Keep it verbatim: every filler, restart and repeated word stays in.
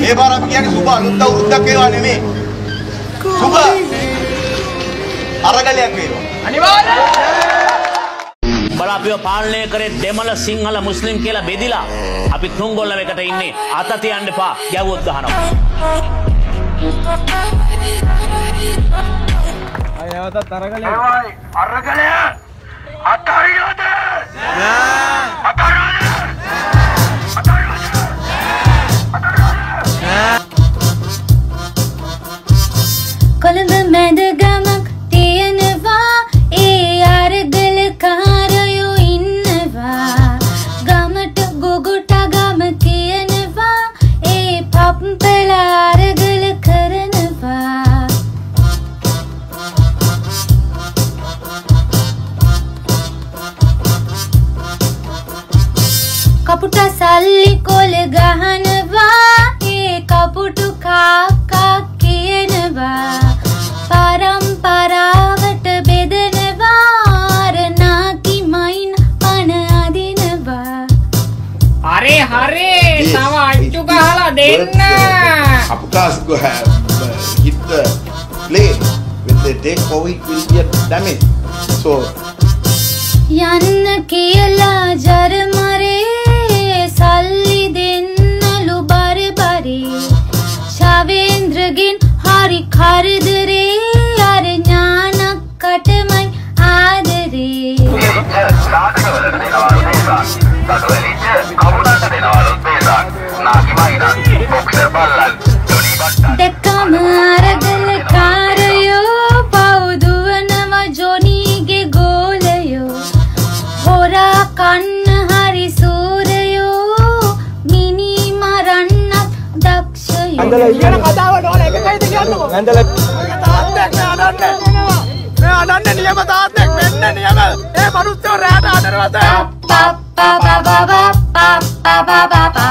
මේ බාර අපි කියන්නේ සුබ අලුත් අවුරුද්දක් ඒවා නෙමෙයි. සුබ අරගලයක් වේවා. අනිවාර්යයෙන්. බලා අපිව පාලනය කරේ දෙමළ සිංහල මුස්ලිම් කියලා බෙදිලා. අපි තුන්ගොල්ලම එකට ඉන්නේ. අත තියන්න එපා. ගැව්වොත් ගහනවා. අය නැවතත් අරගලය. ඒවයි අරගලය. අතාරියද? නෑ. අතාරියද? කොළඹ මැද ගමක් තියෙනවා ඒ අරගල කාරයෝ ඉන්නවා ගමට ගොගොට ගම කියනවා ඒ පප්පල අරගල කරනවා කපුට සල්ලි කොල ගහනවා ඒ කපුටු කාකා කියනවා පරම්පරාවට බෙදනවා රනාකි මයින් පන අදිනවා හරි හරි තව අච්චු ගහලා දෙන්න Kaputas go have uh, hit the plane when they take COVID will be a damage. So යන්න කියලා ජරමරේ සල්ලි දෙන්නලු බරබරේ ශවේන්ද්‍රගෙන් හරි කරදරේ අර ඥානකටමයි ආදරේ දැක්කම අරගල කාරයෝ පවුදුවනවා ජොනීගේ ගෝලයෝ හොරා කන්න හරි සූරයෝ මිනි මරන්නත් දක්ෂයෝ ඇන්දලා කියන කතාවට ඕන එකයිද කියන්නකෝ ඇන්දලා තාත්තෙක් නෑ අඩන්නේ මේ අඩන්නේ නියම තාත්තෙක් වෙන්න නියම ඒ මනුස්සයෝ රැට අඬනවා පා පා පා පා පා පා පා